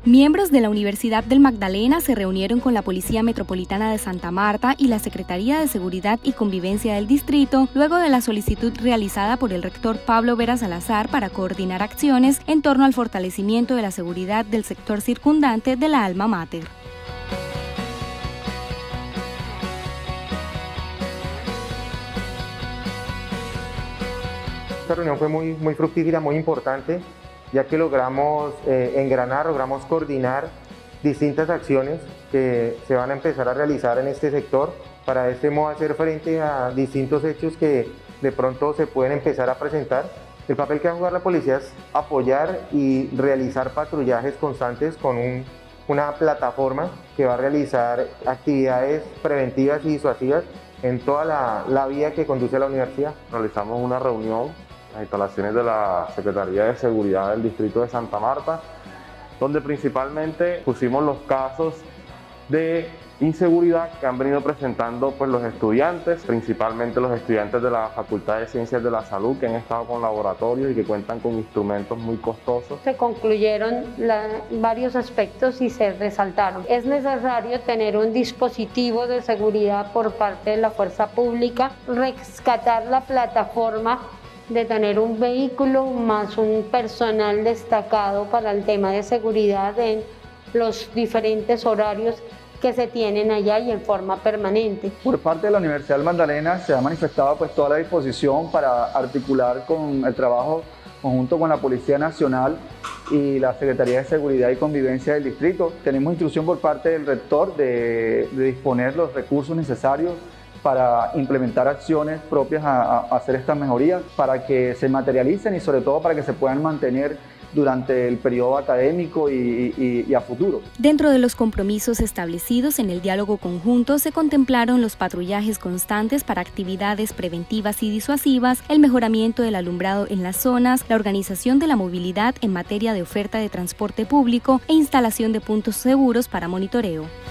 Miembros de la Universidad del Magdalena se reunieron con la Policía Metropolitana de Santa Marta y la Secretaría de Seguridad y Convivencia del Distrito, luego de la solicitud realizada por el rector Pablo Vera Salazar para coordinar acciones en torno al fortalecimiento de la seguridad del sector circundante de la Alma Mater. Esta reunión fue muy fructífera, muy importante, ya que logramos logramos coordinar distintas acciones que se van a empezar a realizar en este sector para de este modo hacer frente a distintos hechos que de pronto se pueden empezar a presentar. El papel que va a jugar la policía es apoyar y realizar patrullajes constantes con una plataforma que va a realizar actividades preventivas y disuasivas en toda la vía que conduce a la universidad. Realizamos una reunión en las instalaciones de la Secretaría de Seguridad del Distrito de Santa Marta, donde principalmente pusimos los casos de inseguridad que han venido presentando los estudiantes, principalmente los estudiantes de la Facultad de Ciencias de la Salud, que han estado con laboratorios y que cuentan con instrumentos muy costosos. Se concluyeron varios aspectos y se resaltaron. Es necesario tener un dispositivo de seguridad por parte de la fuerza pública, rescatar la plataforma de tener un vehículo más un personal destacado para el tema de seguridad en los diferentes horarios que se tienen allá y en forma permanente. Por parte de la Universidad del Magdalena se ha manifestado toda la disposición para articular con el trabajo conjunto con la Policía Nacional y la Secretaría de Seguridad y Convivencia del Distrito. Tenemos instrucción por parte del rector de disponer los recursos necesarios para implementar acciones propias a hacer estas mejorías, para que se materialicen y sobre todo para que se puedan mantener durante el periodo académico y a futuro. Dentro de los compromisos establecidos en el diálogo conjunto se contemplaron los patrullajes constantes para actividades preventivas y disuasivas, el mejoramiento del alumbrado en las zonas, la organización de la movilidad en materia de oferta de transporte público e instalación de puntos seguros para monitoreo.